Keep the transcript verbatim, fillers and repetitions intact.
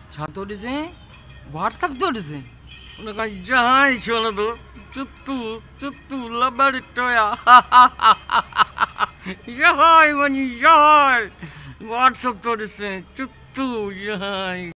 छा थो ॾिसे व्हाट्सअप थो ॾिसे उन खां जहां ई छो नथो चुतू चुतू लबड़ टोया यहाँ ई वञी यहाँ व्हाट्सअप थो ॾिसे चुतू यहाँ ई